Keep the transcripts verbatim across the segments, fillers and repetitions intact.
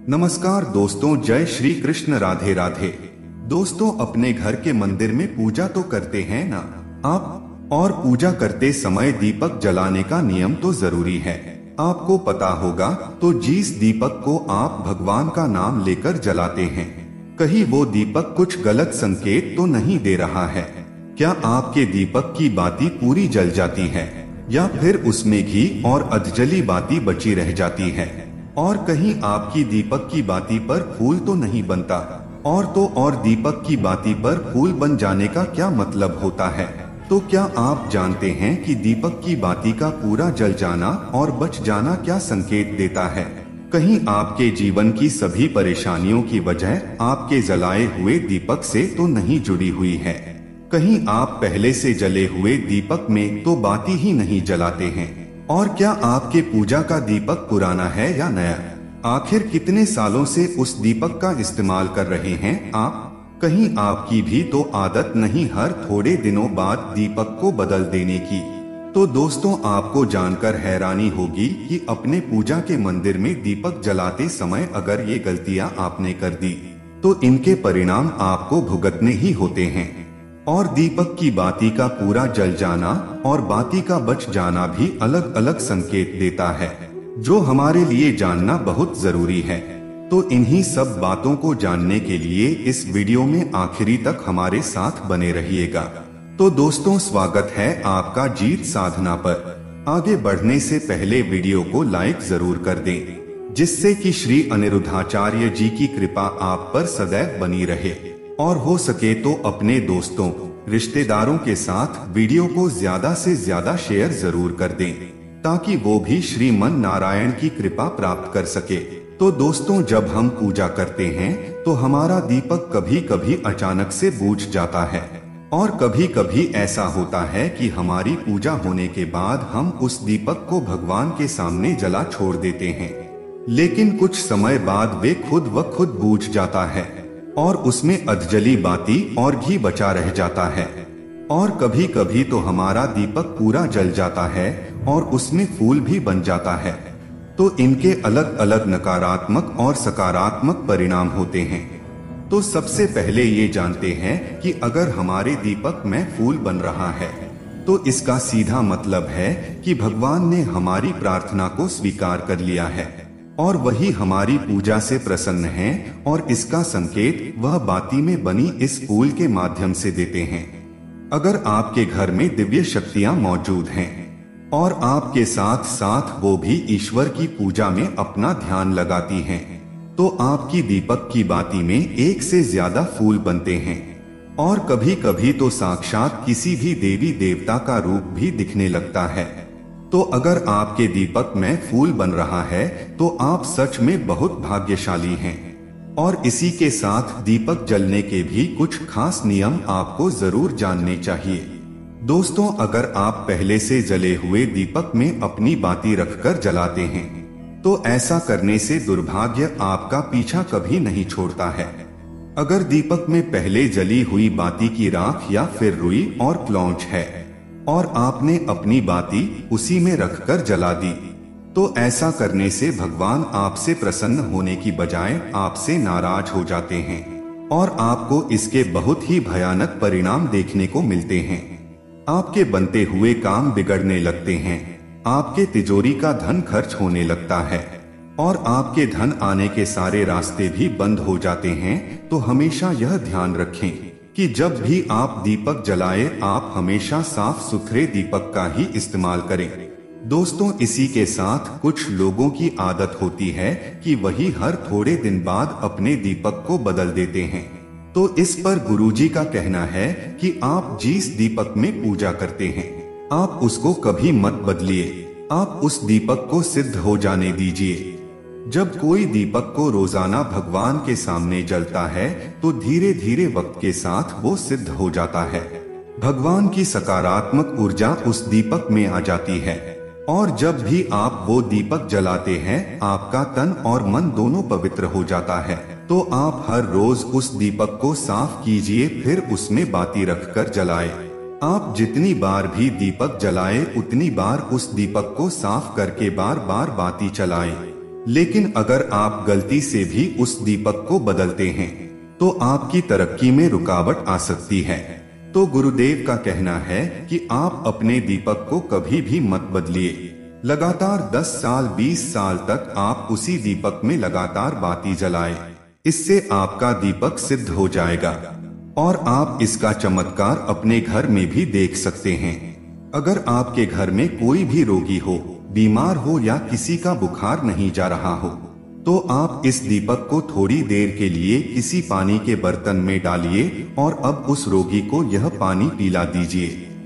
नमस्कार दोस्तों, जय श्री कृष्ण, राधे राधे। दोस्तों, अपने घर के मंदिर में पूजा तो करते हैं ना आप, और पूजा करते समय दीपक जलाने का नियम तो जरूरी है। आपको पता होगा तो जिस दीपक को आप भगवान का नाम लेकर जलाते हैं, कहीं वो दीपक कुछ गलत संकेत तो नहीं दे रहा है? क्या आपके दीपक की बाती पूरी जल जाती है, या फिर उसमें घी और अधजली बाती बची रह जाती है? और कहीं आपकी दीपक की बाती पर फूल तो नहीं बनता? और तो और दीपक की बाती पर फूल बन जाने का क्या मतलब होता है? तो क्या आप जानते हैं कि दीपक की बाती का पूरा जल जाना और बच जाना क्या संकेत देता है? कहीं आपके जीवन की सभी परेशानियों की वजह आपके जलाए हुए दीपक से तो नहीं जुड़ी हुई है? कहीं आप पहले से जले हुए दीपक में तो बाती ही नहीं जलाते हैं? और क्या आपके पूजा का दीपक पुराना है या नया? आखिर कितने सालों से उस दीपक का इस्तेमाल कर रहे हैं आप? कहीं आपकी भी तो आदत नहीं हर थोड़े दिनों बाद दीपक को बदल देने की? तो दोस्तों, आपको जानकर हैरानी होगी कि अपने पूजा के मंदिर में दीपक जलाते समय अगर ये गलतियां आपने कर दी तो इनके परिणाम आपको भुगतने ही होते हैं। और दीपक की बाती का पूरा जल जाना और बाती का बच जाना भी अलग अलग संकेत देता है, जो हमारे लिए जानना बहुत जरूरी है। तो इन्हीं सब बातों को जानने के लिए इस वीडियो में आखिरी तक हमारे साथ बने रहिएगा। तो दोस्तों, स्वागत है आपका जीत साधना पर। आगे बढ़ने से पहले वीडियो को लाइक जरूर कर दें, जिससे कि श्री अनिरुद्धाचार्य जी की कृपा आप पर सदैव बनी रहे। और हो सके तो अपने दोस्तों, रिश्तेदारों के साथ वीडियो को ज्यादा से ज्यादा शेयर जरूर कर दें, ताकि वो भी श्रीमन नारायण की कृपा प्राप्त कर सके। तो दोस्तों, जब हम पूजा करते हैं तो हमारा दीपक कभी कभी अचानक से बुझ जाता है, और कभी कभी ऐसा होता है कि हमारी पूजा होने के बाद हम उस दीपक को भगवान के सामने जला छोड़ देते हैं, लेकिन कुछ समय बाद वे खुद व खुद बुझ जाता है और उसमें अधजली बाती और घी बचा रह जाता है। और कभी कभी तो हमारा दीपक पूरा जल जाता है और उसमें फूल भी बन जाता है। तो इनके अलग अलग नकारात्मक और सकारात्मक परिणाम होते हैं। तो सबसे पहले ये जानते हैं कि अगर हमारे दीपक में फूल बन रहा है तो इसका सीधा मतलब है कि भगवान ने हमारी प्रार्थना को स्वीकार कर लिया है और वही हमारी पूजा से प्रसन्न हैं, और इसका संकेत वह बाती में बनी इस फूल के माध्यम से देते हैं। अगर आपके घर में दिव्य शक्तियां मौजूद हैं और आपके साथ साथ वो भी ईश्वर की पूजा में अपना ध्यान लगाती हैं, तो आपकी दीपक की बाती में एक से ज्यादा फूल बनते हैं, और कभी कभी तो साक्षात किसी भी देवी देवता का रूप भी दिखने लगता है। तो अगर आपके दीपक में फूल बन रहा है तो आप सच में बहुत भाग्यशाली हैं। और इसी के साथ दीपक जलने के भी कुछ खास नियम आपको जरूर जानने चाहिए। दोस्तों, अगर आप पहले से जले हुए दीपक में अपनी बाती रखकर जलाते हैं तो ऐसा करने से दुर्भाग्य आपका पीछा कभी नहीं छोड़ता है। अगर दीपक में पहले जली हुई बाती की राख या फिर रुई और क्लौंच है और आपने अपनी बाती उसी में रखकर जला दी, तो ऐसा करने से भगवान आपसे प्रसन्न होने की बजाय आपसे नाराज हो जाते हैं, और आपको इसके बहुत ही भयानक परिणाम देखने को मिलते हैं। आपके बनते हुए काम बिगड़ने लगते हैं, आपके तिजोरी का धन खर्च होने लगता है, और आपके धन आने के सारे रास्ते भी बंद हो जाते हैं। तो हमेशा यह ध्यान रखें कि जब भी आप दीपक जलाएं, आप हमेशा साफ सुथरे दीपक का ही इस्तेमाल करें। दोस्तों, इसी के साथ कुछ लोगों की आदत होती है कि वही हर थोड़े दिन बाद अपने दीपक को बदल देते हैं। तो इस पर गुरुजी का कहना है कि आप जिस दीपक में पूजा करते हैं, आप उसको कभी मत बदलिए। आप उस दीपक को सिद्ध हो जाने दीजिए। जब कोई दीपक को रोजाना भगवान के सामने जलता है तो धीरे धीरे वक्त के साथ वो सिद्ध हो जाता है। भगवान की सकारात्मक ऊर्जा उस दीपक में आ जाती है, और जब भी आप वो दीपक जलाते हैं, आपका तन और मन दोनों पवित्र हो जाता है। तो आप हर रोज उस दीपक को साफ कीजिए, फिर उसमें बाती रखकर जलाएं। आप जितनी बार भी दीपक जलाएं, उतनी बार उस दीपक को साफ करके बार बार बाती चलाएं। लेकिन अगर आप गलती से भी उस दीपक को बदलते हैं तो आपकी तरक्की में रुकावट आ सकती है। तो गुरुदेव का कहना है कि आप अपने दीपक को कभी भी मत बदलिए। लगातार दस साल बीस साल तक आप उसी दीपक में लगातार बाती जलाएं। इससे आपका दीपक सिद्ध हो जाएगा और आप इसका चमत्कार अपने घर में भी देख सकते हैं। अगर आपके घर में कोई भी रोगी हो, बीमार हो या किसी का बुखार नहीं जा रहा हो, तो आप इस दीपक को थोड़ी देर के लिए किसी पानी के बर्तन में डालिए और अब उस रोगी को यह पानी पिला दीजिए।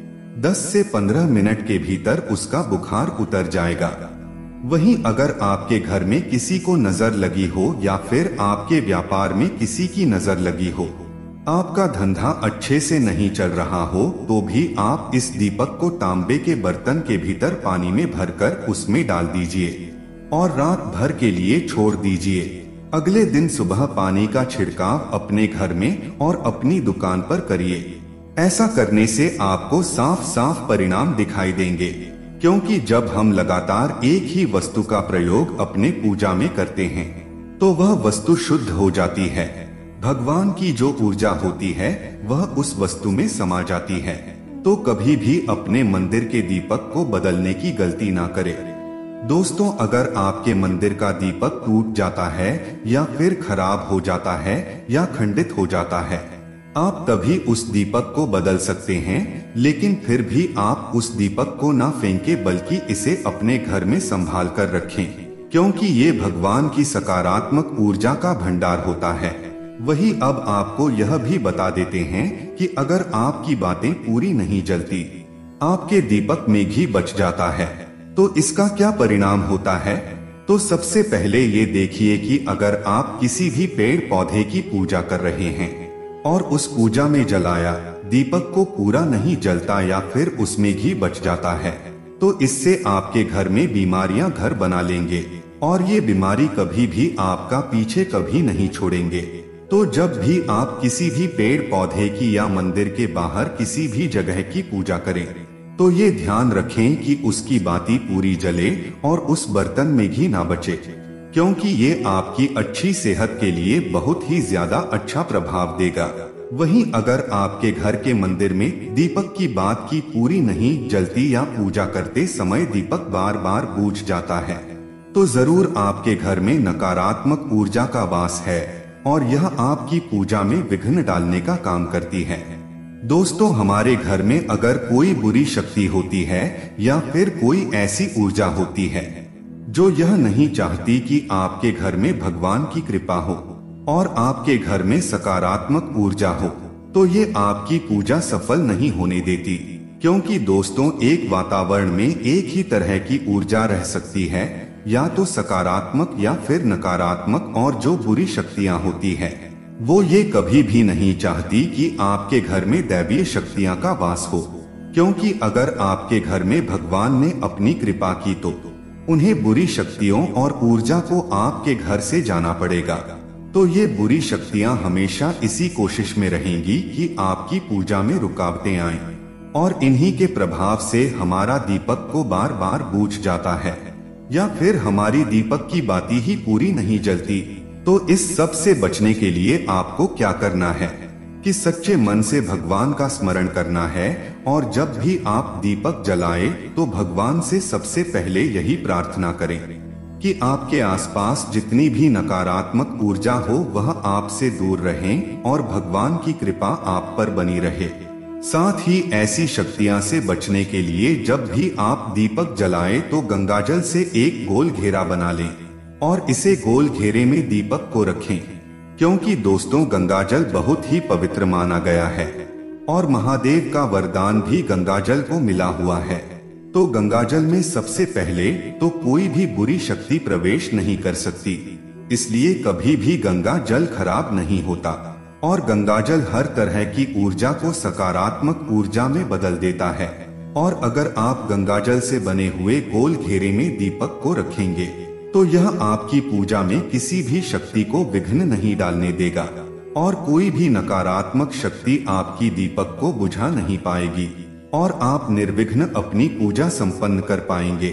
दस से पंद्रह मिनट के भीतर उसका बुखार उतर जाएगा। वहीं अगर आपके घर में किसी को नजर लगी हो या फिर आपके व्यापार में किसी की नजर लगी हो, आपका धंधा अच्छे से नहीं चल रहा हो, तो भी आप इस दीपक को तांबे के बर्तन के भीतर पानी में भरकर उसमें डाल दीजिए और रात भर के लिए छोड़ दीजिए। अगले दिन सुबह पानी का छिड़काव अपने घर में और अपनी दुकान पर करिए। ऐसा करने से आपको साफ साफ परिणाम दिखाई देंगे, क्योंकि जब हम लगातार एक ही वस्तु का प्रयोग अपने पूजा में करते हैं तो वह वस्तु शुद्ध हो जाती है। भगवान की जो ऊर्जा होती है वह उस वस्तु में समा जाती है। तो कभी भी अपने मंदिर के दीपक को बदलने की गलती ना करें। दोस्तों, अगर आपके मंदिर का दीपक टूट जाता है या फिर खराब हो जाता है या खंडित हो जाता है, आप तभी उस दीपक को बदल सकते हैं। लेकिन फिर भी आप उस दीपक को ना फेंके, बल्कि इसे अपने घर में संभाल कर रखें, क्योंकि ये भगवान की सकारात्मक ऊर्जा का भंडार होता है। वही अब आपको यह भी बता देते हैं कि अगर आपकी बातें पूरी नहीं जलती, आपके दीपक में घी बच जाता है, तो इसका क्या परिणाम होता है। तो सबसे पहले ये देखिए कि अगर आप किसी भी पेड़ पौधे की पूजा कर रहे हैं और उस पूजा में जलाया दीपक को पूरा नहीं जलता या फिर उसमें घी बच जाता है, तो इससे आपके घर में बीमारियां घर बना लेंगे और ये बीमारी कभी भी आपका पीछे कभी नहीं छोड़ेंगे। तो जब भी आप किसी भी पेड़ पौधे की या मंदिर के बाहर किसी भी जगह की पूजा करें, तो ये ध्यान रखें कि उसकी बाती पूरी जले और उस बर्तन में घी ना बचे, क्योंकि ये आपकी अच्छी सेहत के लिए बहुत ही ज्यादा अच्छा प्रभाव देगा। वहीं अगर आपके घर के मंदिर में दीपक की बात की पूरी नहीं जलती या पूजा करते समय दीपक बार बार बुझ जाता है, तो जरूर आपके घर में नकारात्मक ऊर्जा का वास है और यह आपकी पूजा में विघ्न डालने का काम करती है। दोस्तों, हमारे घर में अगर कोई बुरी शक्ति होती है या फिर कोई ऐसी ऊर्जा होती है जो यह नहीं चाहती कि आपके घर में भगवान की कृपा हो और आपके घर में सकारात्मक ऊर्जा हो, तो ये आपकी पूजा सफल नहीं होने देती। क्योंकि दोस्तों, एक वातावरण में एक ही तरह की ऊर्जा रह सकती है, या तो सकारात्मक या फिर नकारात्मक, और जो बुरी शक्तियां होती है वो ये कभी भी नहीं चाहती कि आपके घर में दैवीय शक्तियां का वास हो। क्योंकि अगर आपके घर में भगवान ने अपनी कृपा की तो उन्हें बुरी शक्तियों और ऊर्जा को आपके घर से जाना पड़ेगा। तो ये बुरी शक्तियां हमेशा इसी कोशिश में रहेंगी कि आपकी पूजा में रुकावटें आएं, और इन्हीं के प्रभाव से हमारा दीपक को बार बार बुझ जाता है या फिर हमारी दीपक की बाती ही पूरी नहीं जलती। तो इस सब से बचने के लिए आपको क्या करना है कि सच्चे मन से भगवान का स्मरण करना है, और जब भी आप दीपक जलाएं तो भगवान से सबसे पहले यही प्रार्थना करें कि आपके आसपास जितनी भी नकारात्मक ऊर्जा हो वह आपसे दूर रहें और भगवान की कृपा आप पर बनी रहे। साथ ही ऐसी शक्तियां से बचने के लिए जब भी आप दीपक जलाएं तो गंगाजल से एक गोल घेरा बना लें और इसे गोल घेरे में दीपक को रखें, क्योंकि दोस्तों गंगाजल बहुत ही पवित्र माना गया है और महादेव का वरदान भी गंगाजल को मिला हुआ है। तो गंगाजल में सबसे पहले तो कोई भी बुरी शक्ति प्रवेश नहीं कर सकती, इसलिए कभी भी गंगा जल खराब नहीं होता और गंगाजल हर तरह की ऊर्जा को सकारात्मक ऊर्जा में बदल देता है। और अगर आप गंगाजल से बने हुए गोल घेरे में दीपक को रखेंगे तो यह आपकी पूजा में किसी भी शक्ति को विघ्न नहीं डालने देगा और कोई भी नकारात्मक शक्ति आपकी दीपक को बुझा नहीं पाएगी और आप निर्विघ्न अपनी पूजा संपन्न कर पाएंगे।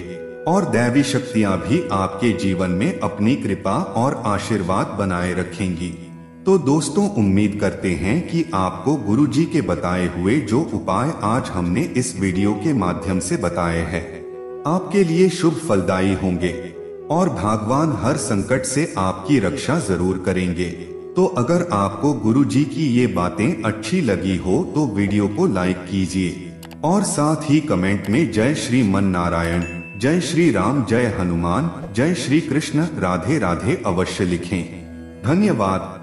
और दैवी शक्तियां भी आपके जीवन में अपनी कृपा और आशीर्वाद बनाए रखेंगी। तो दोस्तों, उम्मीद करते हैं कि आपको गुरुजी के बताए हुए जो उपाय आज हमने इस वीडियो के माध्यम से बताए हैं आपके लिए शुभ फलदायी होंगे और भगवान हर संकट से आपकी रक्षा जरूर करेंगे। तो अगर आपको गुरुजी की ये बातें अच्छी लगी हो तो वीडियो को लाइक कीजिए और साथ ही कमेंट में जय श्री मन नारायण, जय श्री राम, जय हनुमान, जय श्री कृष्ण, राधे राधे अवश्य लिखें। धन्यवाद।